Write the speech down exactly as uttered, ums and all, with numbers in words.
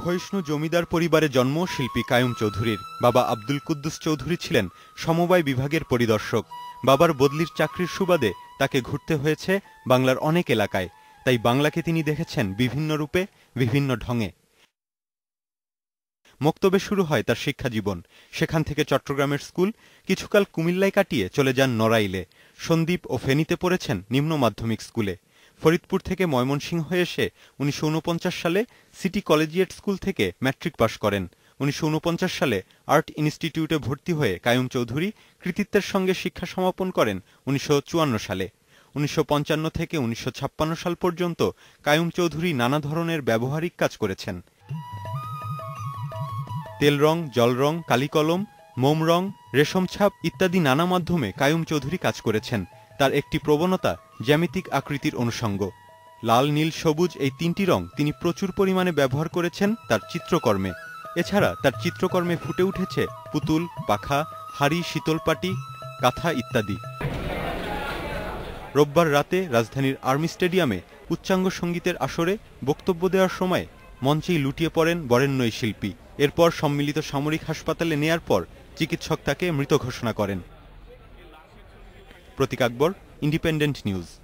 ক্ষয়িষ্ণু জমিদার পরিবারে জন্ম শিল্পী কাইয়ুম চৌধুরীর। বাবা আব্দুল কুদ্দুস চৌধুরী ছিলেন সমবায় বিভাগের পরিদর্শক। বাবার বদলির চাকরির সুবাদে তাকে ঘুরতে হয়েছে বাংলার অনেক এলাকায়। তাই বাংলাকে তিনি দেখেছেন বিভিন্ন রূপে, বিভিন্ন ঢঙে। মক্তবে শুরু হয় তার শিক্ষাজীবন। সেখান থেকে চট্টগ্রামের স্কুল, কিছুকাল কুমিল্লায় কাটিয়ে চলে যান নড়াইলে। সন্দ্বীপ ও ফেনীতে পড়েছেন নিম্ন মাধ্যমিক স্কুলে। ফরিদপুর থেকে ময়মনসিংহ এসে উনিশশো ঊনপঞ্চাশ সালে সিটি কলেজিয়েট স্কুল থেকে ম্যাট্রিক পাশ করেন। উনিশশো ঊনপঞ্চাশ সালে আর্ট ইনস্টিটিউটে ভর্তি হয়ে কাইয়ুম চৌধুরী কৃতিত্বের সঙ্গে শিক্ষা সমাপন করেন উনিশশো চুয়ান্ন সালে। উনিশশো পঞ্চান্ন থেকে উনিশশো ছাপ্পান্ন সাল পর্যন্ত কাইয়ুম চৌধুরী নানা ধরনের ব্যবহারিক কাজ করেছেন। তেল রং, জল রং, কালিকলম, মোম রং, রেশম ছাপ ইত্যাদি নানা মাধ্যমে কাইয়ুম চৌধুরী কাজ করেছেন। তার একটি প্রবণতা জ্যামিতিক আকৃতির অনুষঙ্গ। লাল, নীল, সবুজ এই তিনটি রং তিনি প্রচুর পরিমাণে ব্যবহার করেছেন তার চিত্রকর্মে। এছাড়া তার চিত্রকর্মে ফুটে উঠেছে পুতুল, পাখা, হাড়ি, শীতলপাটি, কাঁথা ইত্যাদি। রোববার রাতে রাজধানীর আর্মি স্টেডিয়ামে উচ্চাঙ্গ সঙ্গীতের আসরে বক্তব্য দেওয়ার সময় মঞ্চেই লুটিয়ে পড়েন বরেণ্য এই শিল্পী। এরপর সম্মিলিত সামরিক হাসপাতালে নেয়ার পর চিকিৎসক তাকে মৃত ঘোষণা করেন। Pratik Akbar, Independent news.